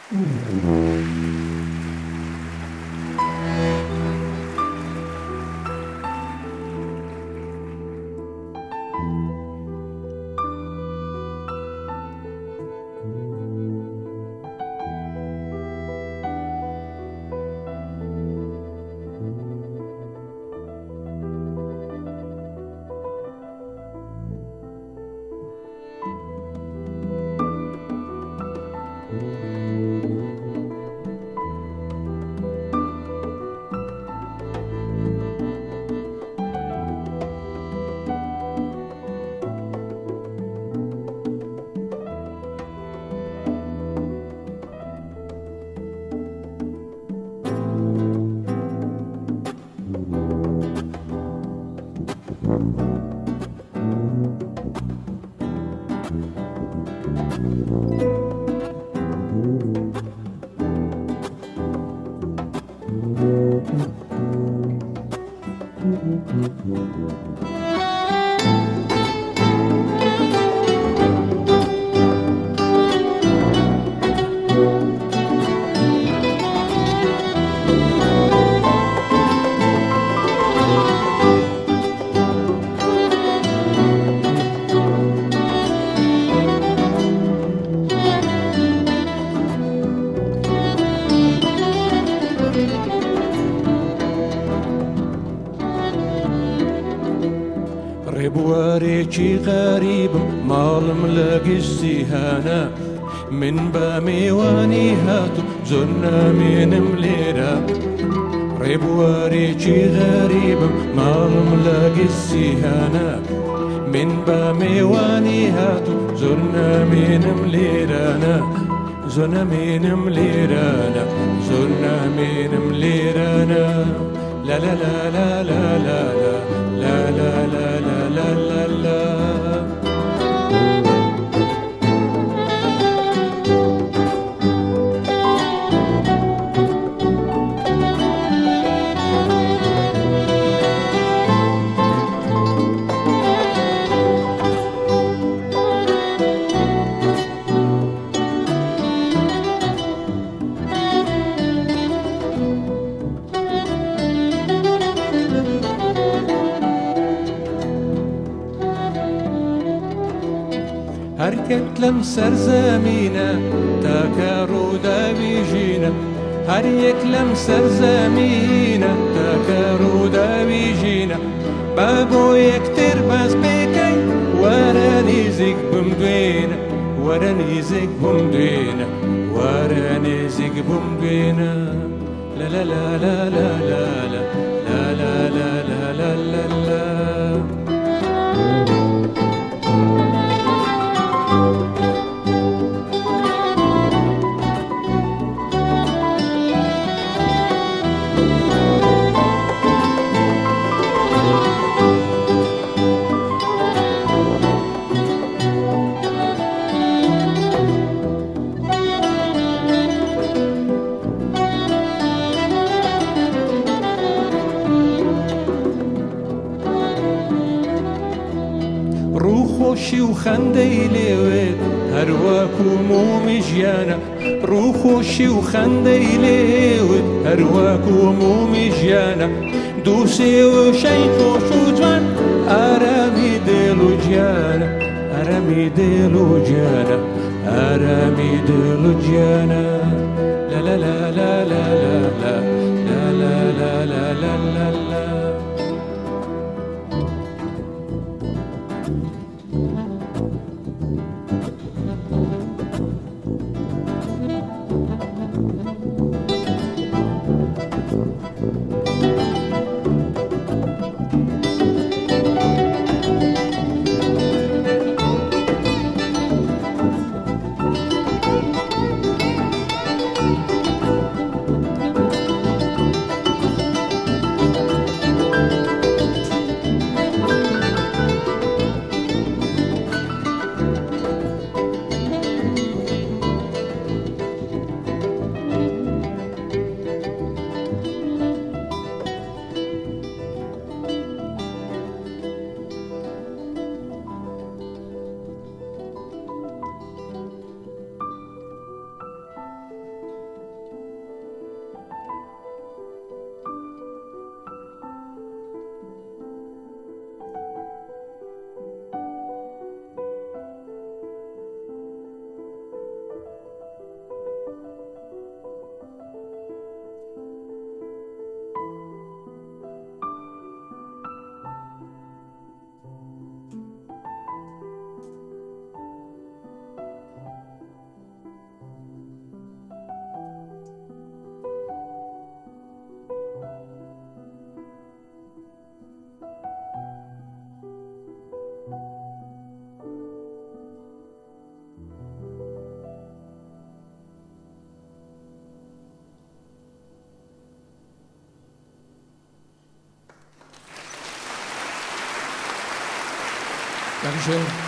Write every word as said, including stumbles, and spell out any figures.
ڕێبوارێکی غەریبم ماڵم لە گشتی هەنا من بە میوانی هاتو زۆر نامێنم لێرە ڕێبوارێکی غەریبم ماڵم لە گشتی هەنا من بە میوانی هاتو زۆر نامێنم لێرانە زۆر نامێنم لێرانە زۆر نامێنم لێرانە لا لا لا لا لا لا لا لا لا لا لا لا لا هەرکەت لەم سەرزەمینە تاکە ڕووداوی ژینە هەر یەک لەم سەرزەمینە تاکە ڕووداوی ژینە با بۆ یەکتر باس پێکەین وەرە نزیک بمدوێنە وەرە نزیک بمدوێنە وەرە نزیک بمدوێنە لا لا لا لا لا لا لا لا لا لا لا لا لا ڕووخۆشی و خەندەی لێوێت هەروەکو مومی ژیانە ڕووخۆشی و خەندەی لێوت هەروەکو مومی ژیانە دووسێ وشەی خۆش و جوان ئارامی دڵ و گیانە ئارامی دڵ و گیانە ئارامی دڵ و گیانە لا لا لا لا لا لا لا لا لا لا لا لا لا Dankeschön.